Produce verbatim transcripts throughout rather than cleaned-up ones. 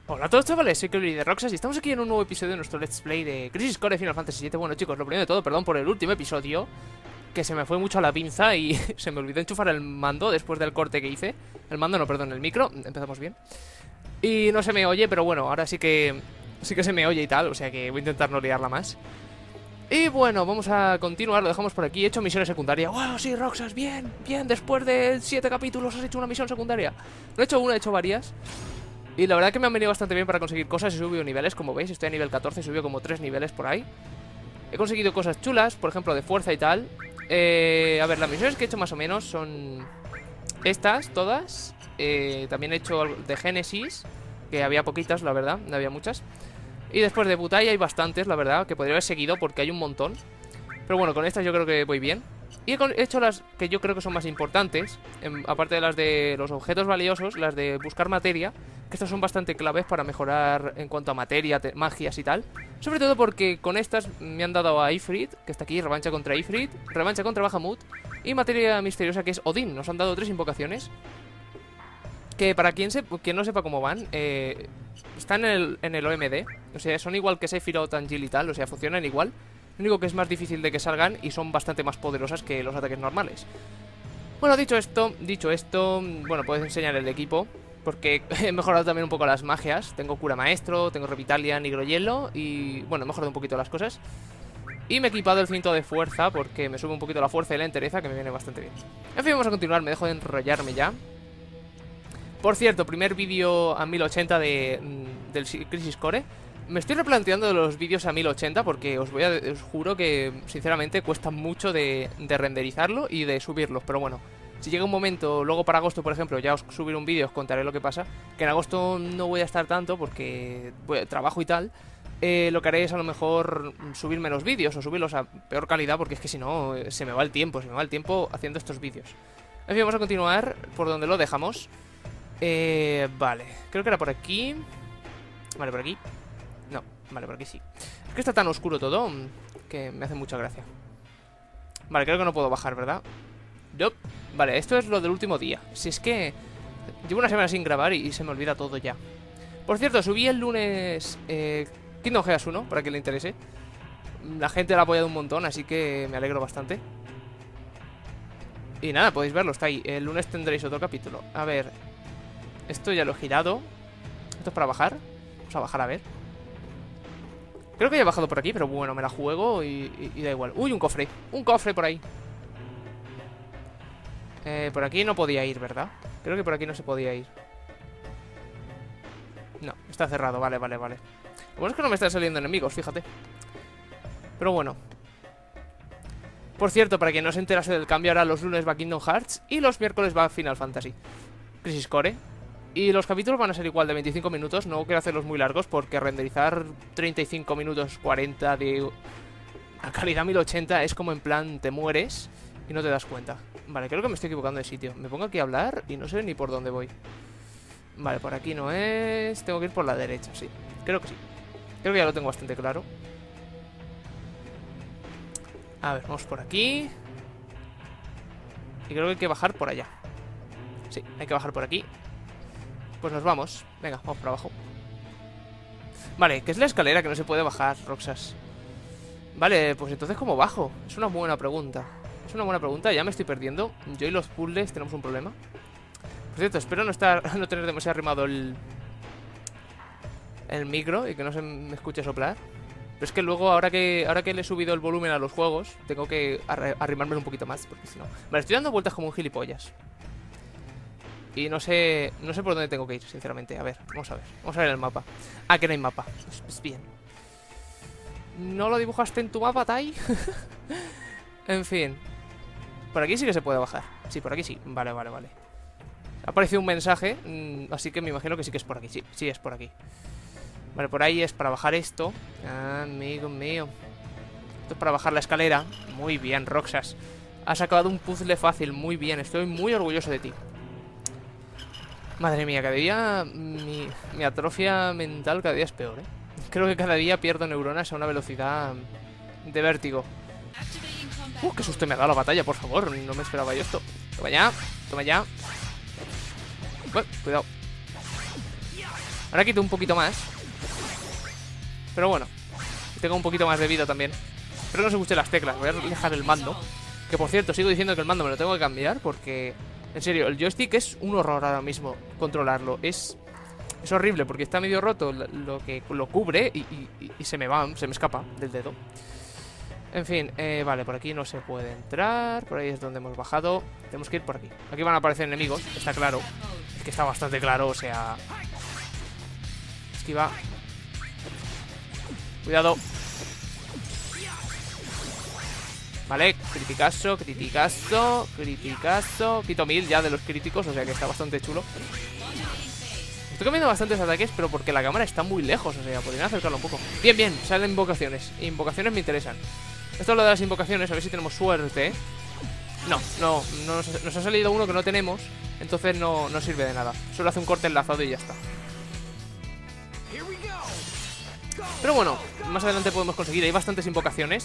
Hola a todos, chavales, soy Kelly de Roxas y estamos aquí en un nuevo episodio de nuestro Let's Play de Crisis Core Final Fantasy siete. Bueno, chicos, lo primero de todo, perdón por el último episodio, que se me fue mucho a la pinza y se me olvidó enchufar el mando después del corte que hice. El mando, no, perdón, el micro. Empezamos bien. Y no se me oye, pero bueno, ahora sí que sí que se me oye y tal, o sea que voy a intentar no liarla más. Y bueno, vamos a continuar, lo dejamos por aquí. He hecho misiones secundarias. ¡Wow! Sí, Roxas, bien, bien, después de siete capítulos has hecho una misión secundaria. No he hecho una, he hecho varias. Y la verdad que me han venido bastante bien para conseguir cosas. He subido niveles, como veis, estoy a nivel catorce, he subido como tres niveles por ahí. He conseguido cosas chulas, por ejemplo, de fuerza y tal. eh, A ver, las misiones que he hecho más o menos son estas, todas. eh, También he hecho de Génesis, que había poquitas, la verdad, no había muchas. Y después de Butai hay bastantes, la verdad, que podría haber seguido porque hay un montón. Pero bueno, con estas yo creo que voy bien. Y he hecho las que yo creo que son más importantes, en, aparte de las de los objetos valiosos, las de buscar materia, que estas son bastante claves para mejorar en cuanto a materia, magias y tal. Sobre todo porque con estas me han dado a Ifrit, que está aquí, revancha contra Ifrit, revancha contra Bahamut, y materia misteriosa que es Odín. Nos han dado tres invocaciones que, para quien, se, quien no sepa cómo van, eh, están en el, en el O M D. O sea, son igual que Sephiroth, Angel y tal, o sea, funcionan igual. Lo único que es más difícil de que salgan y son bastante más poderosas que los ataques normales. Bueno, dicho esto, dicho esto, bueno, puedes enseñar el equipo, porque he mejorado también un poco las magias. Tengo cura maestro, tengo revitalia, nigrohielo y, bueno, he mejorado un poquito las cosas. Y me he equipado el cinto de fuerza porque me sube un poquito la fuerza y la entereza, que me viene bastante bien. En fin, vamos a continuar, me dejo de enrollarme ya. Por cierto, primer vídeo a mil ochenta de, del Crisis Core. Me estoy replanteando los vídeos a mil ochenta porque os voy a, os juro que sinceramente cuesta mucho de, de renderizarlo y de subirlos. Pero bueno, si llega un momento, luego para agosto por ejemplo, ya os subiré un vídeo, os contaré lo que pasa. Que en agosto no voy a estar tanto porque voy, trabajo y tal. eh, Lo que haré es a lo mejor subir menos vídeos o subirlos a peor calidad, porque es que si no se me va el tiempo, se me va el tiempo haciendo estos vídeos. En fin, vamos a continuar por donde lo dejamos. eh, Vale, creo que era por aquí. Vale, por aquí. No, vale, por aquí sí. Es que está tan oscuro todo que me hace mucha gracia. Vale, creo que no puedo bajar, ¿verdad? Nope. Vale, esto es lo del último día. Si es que llevo una semana sin grabar y, y se me olvida todo ya. Por cierto, subí el lunes eh, Kingdom Hearts uno, para que le interese. La gente la ha apoyado un montón, así que me alegro bastante. Y nada, podéis verlo, está ahí. El lunes tendréis otro capítulo. A ver, esto ya lo he girado. Esto es para bajar. Vamos a bajar a ver. Creo que ya he bajado por aquí, pero bueno, me la juego y, y, y da igual. Uy, un cofre, un cofre por ahí. eh, Por aquí no podía ir, ¿verdad? Creo que por aquí no se podía ir. No, está cerrado, vale, vale, vale. Lo bueno es que no me están saliendo enemigos, fíjate. Pero bueno. Por cierto, para quien no se enterase del cambio, ahora los lunes va Kingdom Hearts y los miércoles va Final Fantasy Crisis Core. Y los capítulos van a ser igual de veinticinco minutos. No quiero hacerlos muy largos porque renderizar treinta y cinco minutos, cuarenta de a calidad mil ochenta es como en plan te mueres y no te das cuenta. Vale, creo que me estoy equivocando de sitio. Me pongo aquí a hablar y no sé ni por dónde voy. Vale, por aquí no es. Tengo que ir por la derecha, sí. Creo que sí. Creo que ya lo tengo bastante claro. A ver, vamos por aquí. Y creo que hay que bajar por allá. Sí, hay que bajar por aquí. Pues nos vamos, venga, vamos para abajo. Vale, ¿qué es la escalera que no se puede bajar, Roxas? Vale, pues entonces ¿cómo bajo? Es una buena pregunta. Es una buena pregunta, ya me estoy perdiendo. Yo y los puzzles tenemos un problema. Por cierto, espero no estar no tener demasiado arrimado el El micro y que no se me escuche soplar. Pero es que luego, ahora que ahora que le he subido el volumen a los juegos, tengo que arrimármelo un poquito más, porque si no... Vale, estoy dando vueltas como un gilipollas. Y no sé, no sé por dónde tengo que ir, sinceramente. A ver, vamos a ver, vamos a ver el mapa. Ah, que no hay mapa, pues, pues bien. ¿No lo dibujaste en tu mapa, Tai? En fin. Por aquí sí que se puede bajar. Sí, por aquí sí, vale, vale, vale. Ha aparecido un mensaje, así que me imagino que sí que es por aquí. Sí, sí es por aquí. Vale, por ahí es para bajar esto. Ah, amigo mío. Esto es para bajar la escalera. Muy bien, Roxas. Has acabado un puzzle fácil, muy bien. Estoy muy orgulloso de ti. Madre mía, cada día mi, mi atrofia mental cada día es peor, ¿eh? Creo que cada día pierdo neuronas a una velocidad de vértigo. Uh, qué susto me ha dado la batalla, por favor. No me esperaba yo esto. Toma ya, toma ya. Bueno, cuidado. Ahora quito un poquito más. Pero bueno, tengo un poquito más de vida también. Espero que no se escuchen las teclas. Voy a dejar el mando. Que por cierto, sigo diciendo que el mando me lo tengo que cambiar porque, en serio, el joystick es un horror ahora mismo controlarlo. Es, es horrible porque está medio roto lo que lo cubre y, y, y se me va, se me escapa del dedo. En fin, eh, vale, por aquí no se puede entrar. Por ahí es donde hemos bajado. Tenemos que ir por aquí. Aquí van a aparecer enemigos, está claro. Es que está bastante claro, o sea... Esquiva. Cuidado. Vale, criticazo, criticazo, criticazo. Quito mil ya de los críticos, o sea que está bastante chulo. Estoy cambiando bastantes ataques, pero porque la cámara está muy lejos, o sea, podrían acercarlo un poco. Bien, bien, salen invocaciones. Invocaciones me interesan. Esto es lo de las invocaciones, a ver si tenemos suerte. No, no, no nos, nos ha salido uno que no tenemos. Entonces no, no sirve de nada. Solo hace un corte enlazado y ya está. Pero bueno, más adelante podemos conseguir. Hay bastantes invocaciones.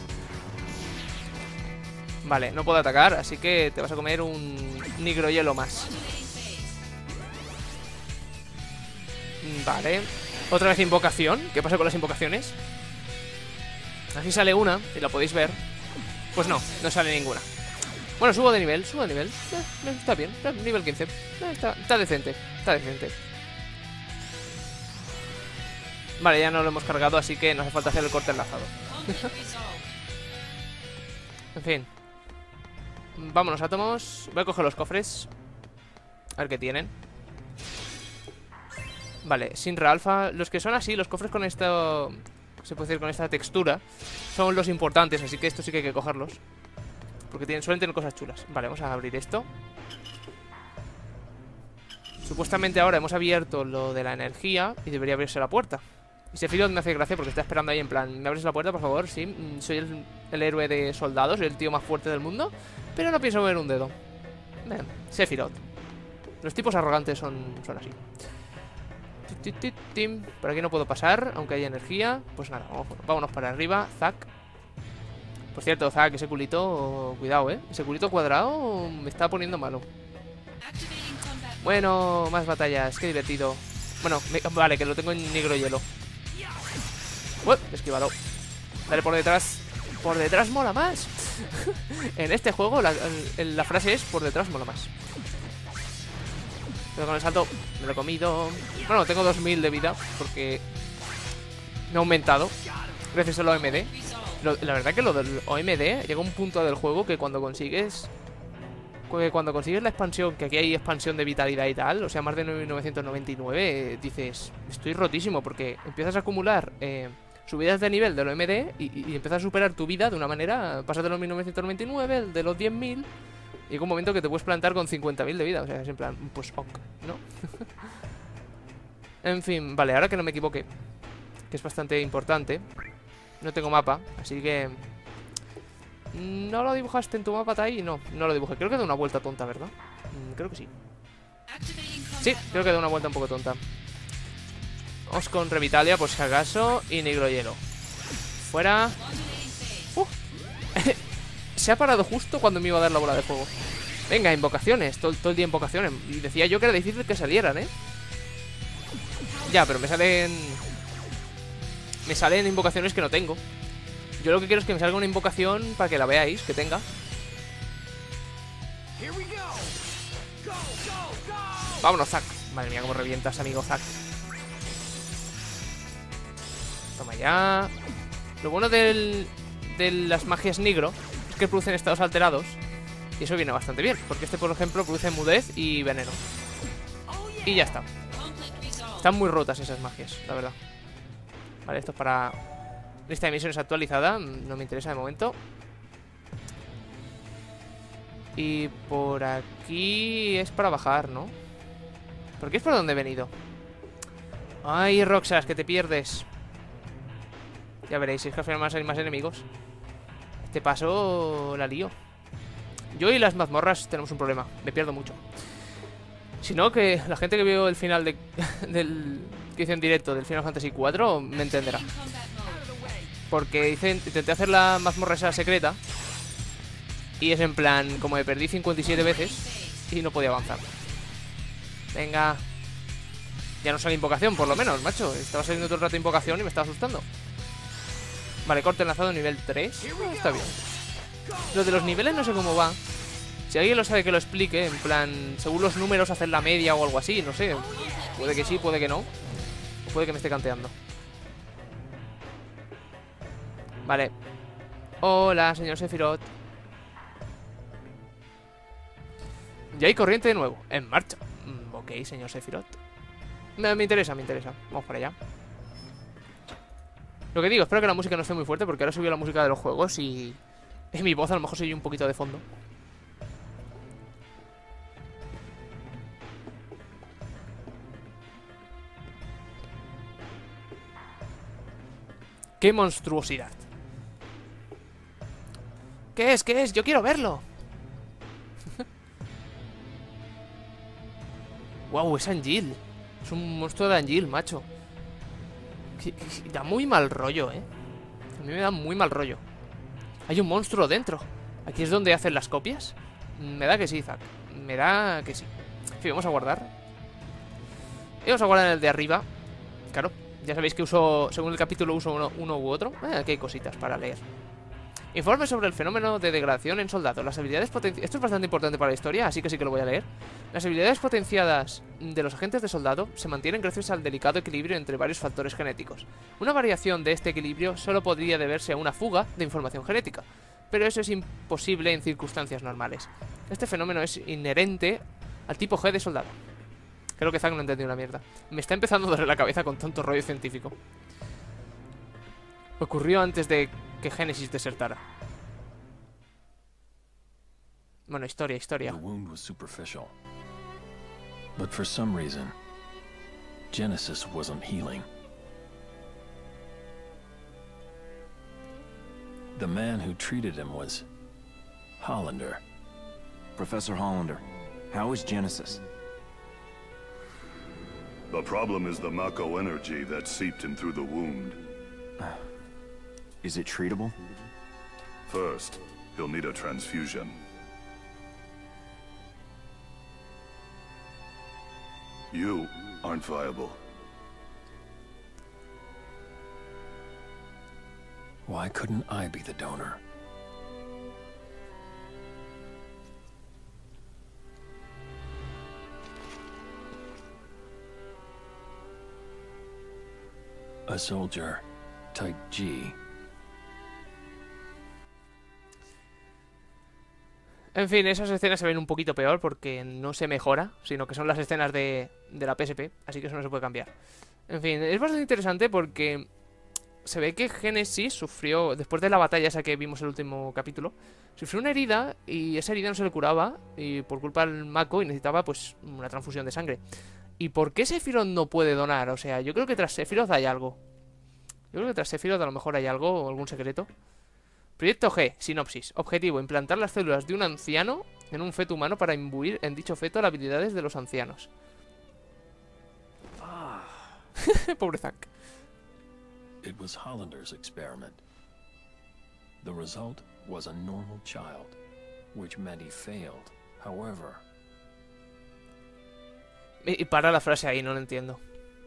Vale, no puedo atacar, así que te vas a comer un nigrohielo más. Vale. Otra vez invocación. ¿Qué pasa con las invocaciones? Así sale una, y la podéis ver. Pues no, no sale ninguna. Bueno, subo de nivel, subo de nivel. eh, Está bien, eh, nivel quince. eh, está, está decente, está decente. Vale, ya no lo hemos cargado, así que no hace falta hacer el corte enlazado. En fin. Vámonos, átomos. Voy a coger los cofres. A ver qué tienen. Vale, Sinra Alpha. Los que son así, los cofres con esto... Se puede decir con esta textura, son los importantes, así que esto sí que hay que cogerlos. Porque tienen, suelen tener cosas chulas. Vale, vamos a abrir esto. Supuestamente ahora hemos abierto lo de la energía y debería abrirse la puerta. Y Sephiroth me hace gracia porque está esperando ahí en plan: ¿me abres la puerta, por favor? Sí, soy el, el héroe de soldados, soy el tío más fuerte del mundo, pero no pienso mover un dedo. Ven, Sephiroth. Los tipos arrogantes son, son así. Por aquí no puedo pasar, aunque haya energía. Pues nada, vamos, vámonos para arriba. Zack. Por cierto, Zack, ese culito... Cuidado, eh. Ese culito cuadrado me está poniendo malo. Bueno, más batallas, qué divertido. Bueno, me, vale, que lo tengo en negro hielo. Uy, esquivado. Dale por detrás. Por detrás mola más. En este juego la, la frase es: por detrás mola más. Pero con el salto me lo he comido. Bueno, tengo dos mil de vida porque me ha aumentado gracias al O M D. Lo, la verdad que lo del O M D llega a un punto del juego que cuando consigues que cuando consigues la expansión, que aquí hay expansión de vitalidad y tal, o sea, más de nueve mil novecientos noventa y nueve, eh, dices, estoy rotísimo porque empiezas a acumular eh, subidas de nivel del O M D y, y empiezas a superar tu vida de una manera. Pasas de los mil novecientos noventa y nueve, el de los diez mil. Y llega un momento que te puedes plantar con cincuenta mil de vida. O sea, es en plan, pues ok, ¿no? En fin, vale, ahora que no me equivoque, que es bastante importante. No tengo mapa, así que... ¿No lo dibujaste en tu mapa, Tai? No, no lo dibujé. Creo que da una vuelta tonta, ¿verdad? Mm, creo que sí. Sí, creo que da una vuelta un poco tonta. Vamos con Revitalia, por si acaso. Y Nigrohielo. Fuera. Uh. Se ha parado justo cuando me iba a dar la bola de fuego. Venga, invocaciones, todo, todo el día invocaciones. Y decía yo que era difícil que salieran, ¿eh? Ya, pero me salen... Me salen invocaciones que no tengo. Yo lo que quiero es que me salga una invocación para que la veáis, que tenga. Vámonos, Zack. Madre mía, cómo revientas, amigo Zack. Toma ya. Lo bueno del, de las magias negro es que producen estados alterados. Y eso viene bastante bien, porque este, por ejemplo, produce mudez y veneno. Y ya está. Están muy rotas esas magias, la verdad. Vale, esto es para... Lista de misiones actualizada. No me interesa de momento. Y por aquí es para bajar, ¿no? ¿Por qué es por donde he venido? Ay, Roxas, que te pierdes. Ya veréis, es que al final hay más enemigos. Este paso la lío. Yo y las mazmorras tenemos un problema. Me pierdo mucho. Si no, que la gente que vio el final de, del que hice en directo del Final Fantasy cuatro me entenderá. Porque hice, intenté hacer la mazmorra esa secreta y es en plan, como me perdí cincuenta y siete veces y no podía avanzar. Venga. Ya no sale invocación, por lo menos, macho. Estaba saliendo todo el rato invocación y me estaba asustando. Vale, corte enlazado nivel tres. Oh, está bien. Lo de los niveles no sé cómo va. Si alguien lo sabe, que lo explique. En plan, según los números hacer la media o algo así, no sé. Puede que sí, puede que no. O puede que me esté canteando. Vale. Hola, señor Sephiroth. Ya hay corriente de nuevo. En marcha. Mm, ok, señor Sephiroth. Me, me interesa, me interesa. Vamos para allá. Lo que digo, espero que la música no esté muy fuerte, porque ahora subió la música de los juegos y... es mi voz, a lo mejor soy un poquito de fondo. ¡Qué monstruosidad! ¿Qué es? ¿Qué es? ¡Yo quiero verlo! ¡Wow! Es Angeal. Es un monstruo de Angeal, macho. Que, que, da muy mal rollo, ¿eh? A mí me da muy mal rollo. Hay un monstruo dentro. ¿Aquí es donde hacen las copias? Me da que sí, Zack. Me da que sí. En fin, vamos a guardar. Y vamos a guardar en el de arriba. Claro, ya sabéis que uso, según el capítulo, uso uno, uno u otro. Eh, aquí hay cositas para leer. Informe sobre el fenómeno de degradación en soldados. Las habilidades potenciadas... Esto es bastante importante para la historia, así que sí que lo voy a leer. Las habilidades potenciadas de los agentes de soldado se mantienen gracias al delicado equilibrio entre varios factores genéticos. Una variación de este equilibrio solo podría deberse a una fuga de información genética, pero eso es imposible en circunstancias normales. Este fenómeno es inherente al tipo G de soldado. Creo que Zack no entendió una mierda. Me está empezando a doler la cabeza con tanto rollo científico. Ocurrió antes de que Génesis desertara. Bueno, historia, historia. The wound was superficial, but for some reason, Genesis wasn't healing. The man who treated him was Hollander. Professor Hollander, how is Genesis? The problem is the Mako energy that seeped him through the wound. Is it treatable? First, he'll need a transfusion. You aren't viable. Why couldn't I be the donor? A soldier, type G. En fin, esas escenas se ven un poquito peor porque no se mejora, sino que son las escenas de, de la P S P, así que eso no se puede cambiar. En fin, es bastante interesante porque se ve que Genesis sufrió, después de la batalla esa que vimos en el último capítulo, sufrió una herida y esa herida no se le curaba y por culpa del Mako y necesitaba pues una transfusión de sangre. ¿Y por qué Sephiroth no puede donar? O sea, yo creo que tras Sephiroth hay algo. Yo creo que tras Sephiroth a lo mejor hay algo o algún secreto. Proyecto G, sinopsis. Objetivo, implantar las células de un anciano en un feto humano para imbuir en dicho feto las habilidades de los ancianos. Ah. Pobre Zack. It was Hollander's experiment. The result was a normal child, which meant he failed. However... Y, y para la frase ahí, no lo entiendo.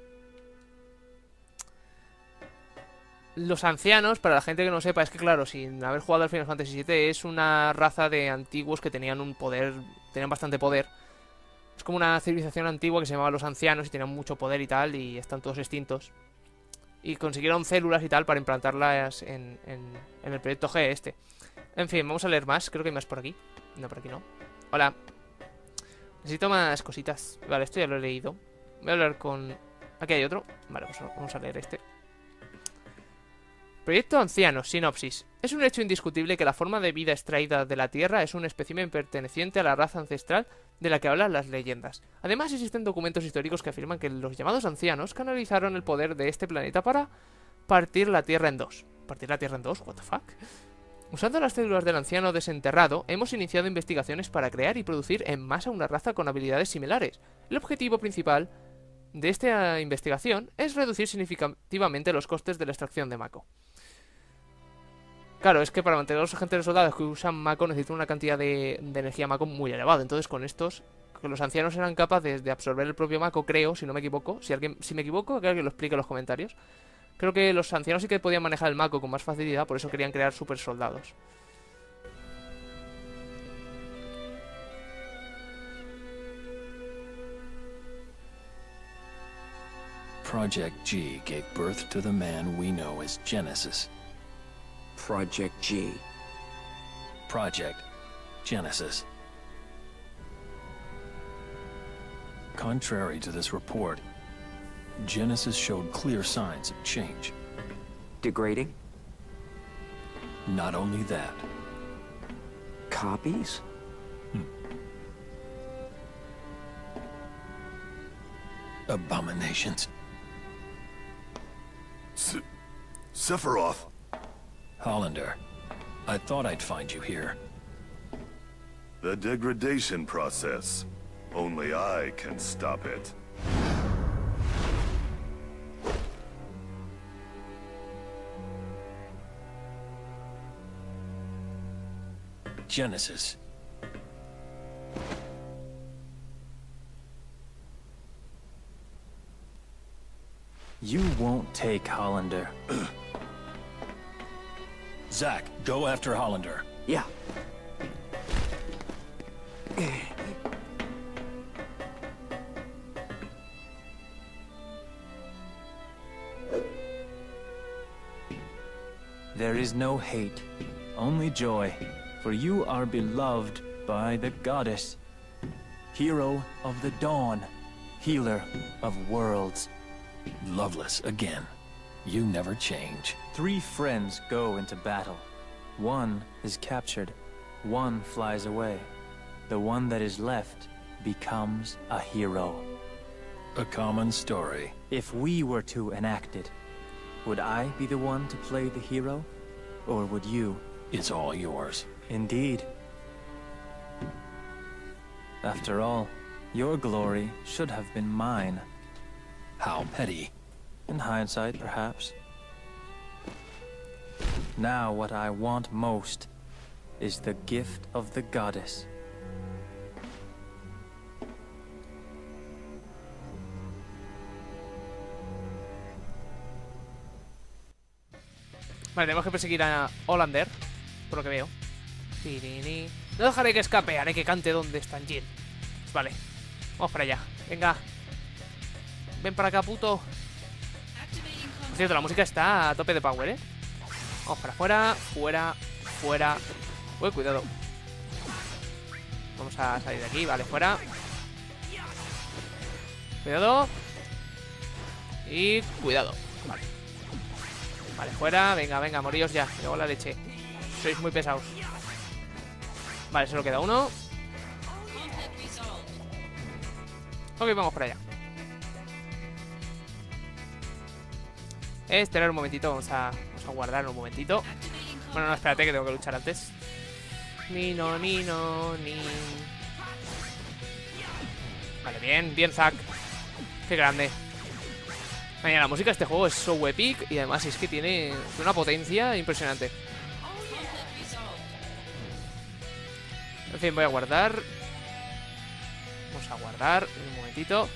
Los ancianos, para la gente que no sepa, es que claro, sin haber jugado al Final Fantasy siete, es una raza de antiguos que tenían un poder, tenían bastante poder. Es como una civilización antigua que se llamaba los ancianos y tenían mucho poder y tal, y están todos extintos. Y consiguieron células y tal para implantarlas en, en, en el proyecto G este. En fin, vamos a leer más, creo que hay más por aquí. No, por aquí no. Hola. Necesito más cositas. Vale, esto ya lo he leído. Voy a hablar con... Aquí hay otro. Vale, pues vamos a leer este. Proyecto Ancianos, sinopsis. Es un hecho indiscutible que la forma de vida extraída de la Tierra es un espécimen perteneciente a la raza ancestral de la que hablan las leyendas. Además, existen documentos históricos que afirman que los llamados ancianos canalizaron el poder de este planeta para partir la Tierra en dos. ¿Partir la Tierra en dos? What the fuck? Usando las células del anciano desenterrado, hemos iniciado investigaciones para crear y producir en masa una raza con habilidades similares. El objetivo principal de esta investigación es reducir significativamente los costes de la extracción de Mako. Claro, es que para mantener a los agentes soldados que usan Mako necesitan una cantidad de, de energía Mako muy elevada. Entonces con estos, que los ancianos eran capaces de absorber el propio Mako, creo, si no me equivoco. Si alguien, si me equivoco, que alguien lo explique en los comentarios. Creo que los ancianos sí que podían manejar el Mako con más facilidad, por eso querían crear super soldados. Project G gave birth to the man we know as Genesis. Project G. Project Genesis. Contrary to this report, Genesis showed clear signs of change. Degrading? Not only that, Copies? abominations. Se Sephiroth. Hollander, I thought I'd find you here. The degradation process. Only I can stop it. Genesis. You won't take Hollander. Zack, go after Hollander. Yeah. There is no hate, only joy, for you are beloved by the goddess. Hero of the dawn, healer of worlds. Loveless again. You never change. Three friends go into battle. One is captured, one flies away. The one that is left becomes a hero. A common story. If we were to enact it, would I be the one to play the hero? Or would you? It's all yours. Indeed. After all, your glory should have been mine. How petty. In hindsight, perhaps. Now what I want most is the gift of the goddess. Vale, tenemos que perseguir a Hollander, por lo que veo. No dejaré que escape, haré que cante donde está Jill. Vale, vamos para allá. Venga. Ven para acá, puto. Por cierto, la música está a tope de power, ¿eh? Vamos para afuera, fuera, fuera. Uy, cuidado. Vamos a salir de aquí, vale, fuera. Cuidado. Y cuidado. Vale. Vale, fuera, venga, venga, moríos ya. Luego la leche. Sois muy pesados. Vale, solo queda uno. Ok, vamos para allá. Esperar un momentito, vamos a, vamos a guardar un momentito. Bueno, no, espérate que tengo que luchar antes. Ni no, ni no, ni. Vale, bien, bien, Zack. Qué grande. Mira, la música de este juego es so epic y además es que tiene una potencia impresionante. En fin, voy a guardar. Vamos a guardar un momentito.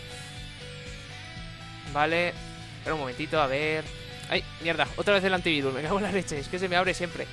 Vale. Espera un momentito, a ver. ¡Ay, mierda! Otra vez el antivirus, me cago en la leche. Es que se me abre siempre.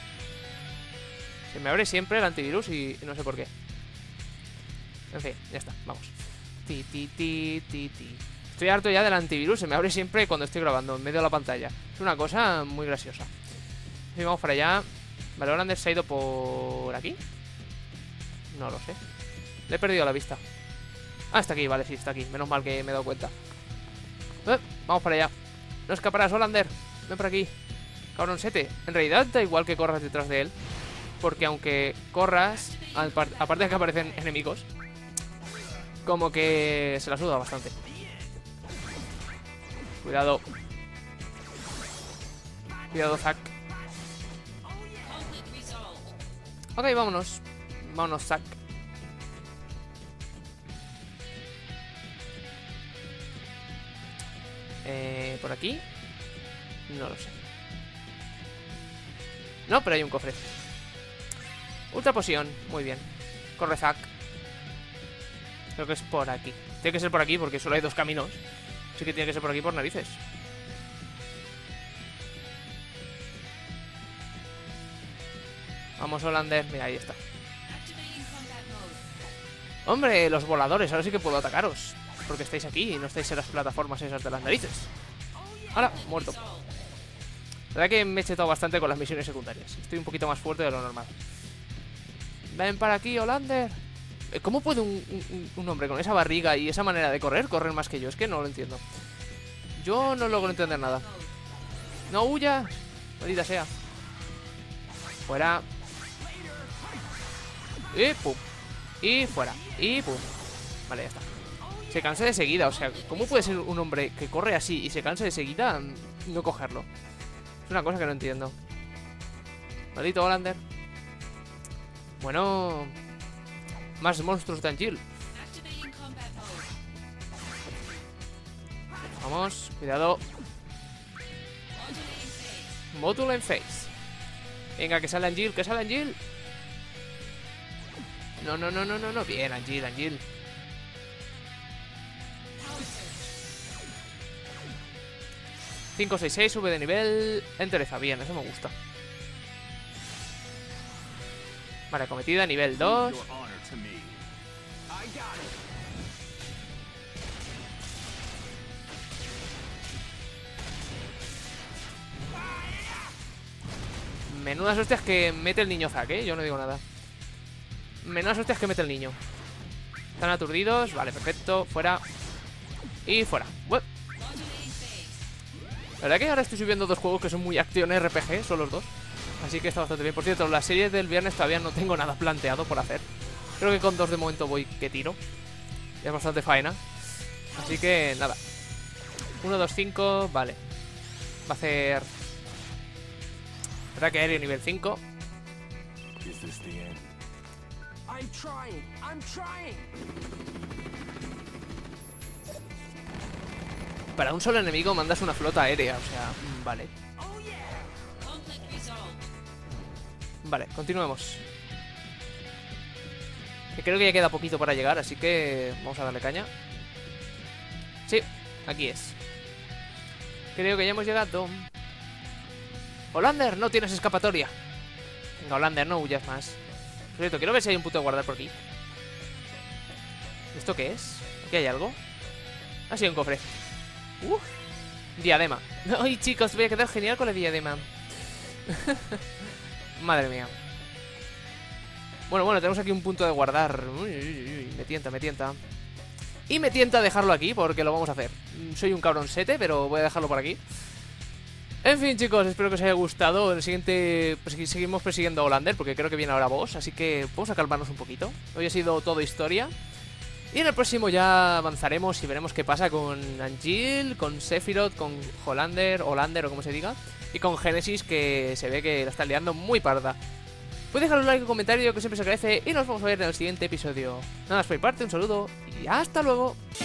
Se me abre siempre el antivirus y no sé por qué. En fin, ya está, vamos. Ti, ti, ti, ti, ti. Estoy harto ya del antivirus, se me abre siempre cuando estoy grabando, en medio de la pantalla. Es una cosa muy graciosa. Y vamos para allá. Vale, Hollander se ha ido por aquí. No lo sé. Le he perdido la vista. Ah, está aquí, vale, sí, está aquí. Menos mal que me he dado cuenta. Eh, vamos para allá. No escaparás, Hollander. Ven por aquí. Cabronsete. En realidad da igual que corras detrás de él. Porque aunque corras, aparte de que aparecen enemigos, como que se la suda bastante. Cuidado. Cuidado, Zack. Ok, vámonos. Vámonos, Zack. Eh, ¿Por aquí? No lo sé. No, pero hay un cofre. Ultra poción, muy bien. Corre, Zack. Creo que es por aquí. Tiene que ser por aquí porque solo hay dos caminos. Así que tiene que ser por aquí por narices. Vamos, Holander. Mira, ahí está. Hombre, los voladores. Ahora sí que puedo atacaros. Porque estáis aquí y no estáis en las plataformas esas de las narices. ¡Hala! Muerto. La verdad que me he chetado bastante con las misiones secundarias. Estoy un poquito más fuerte de lo normal. Ven para aquí, Holander. ¿Cómo puede un, un, un hombre con esa barriga y esa manera de correr correr más que yo? Es que no lo entiendo. Yo no logro entender nada. ¡No huya! Maldita sea. Fuera. Y pum. Y fuera. Y pum. Vale, ya está. Se cansa de seguida. O sea, ¿cómo puede ser un hombre que corre así y se cansa de seguida no cogerlo? Es una cosa que no entiendo. Maldito Holander. Bueno... Más monstruos de Angeal. Vamos, cuidado. Módulo en face. Venga, que sale Angeal, que sale Angeal. No, no, no, no, no, no. Bien, Angeal, Angeal. cinco, seis, seis, sube de nivel. Entereza, bien, eso me gusta. Vale, acometida, nivel dos. Menudas hostias que mete el niño Zack, ¿eh? Yo no digo nada. Menudas hostias que mete el niño. Están aturdidos, vale, perfecto. Fuera. Y fuera. Uep. La verdad que ahora estoy subiendo dos juegos que son muy acción R P G, son los dos. Así que está bastante bien. Por cierto, la serie del viernes todavía no tengo nada planteado por hacer. Creo que con dos de momento voy que tiro. Ya es bastante faena. Así que nada. uno, dos, cinco, vale. Va a hacer... Ataque aéreo nivel cinco. Para un solo enemigo mandas una flota aérea. O sea, vale. Vale, continuemos. Que creo que ya queda poquito para llegar, así que vamos a darle caña. Sí, aquí es. Creo que ya hemos llegado. Holander, no tienes escapatoria. Venga, Holander, no huyas más. Por cierto, quiero ver si hay un punto de guardar por aquí. ¿Esto qué es? ¿Aquí hay algo? Ah, sí, un cofre. Uh, diadema. Ay, chicos, voy a quedar genial con la diadema. Madre mía. Bueno, bueno, tenemos aquí un punto de guardar. Uy, uy, uy, me tienta, me tienta. Y me tienta dejarlo aquí porque lo vamos a hacer. Soy un cabroncete, pero voy a dejarlo por aquí. En fin, chicos, espero que os haya gustado. En el siguiente pues, seguimos persiguiendo a Holander porque creo que viene ahora boss. Así que vamos a calmarnos un poquito. Hoy ha sido todo historia. Y en el próximo ya avanzaremos y veremos qué pasa con Angeal, con Sephiroth, con Holander, Holander o como se diga. Y con Genesis, que se ve que la están liando muy parda. Puedes dejar un like o comentario, que siempre se agradece. Y nos vamos a ver en el siguiente episodio. Nada más por mi parte, un saludo y hasta luego.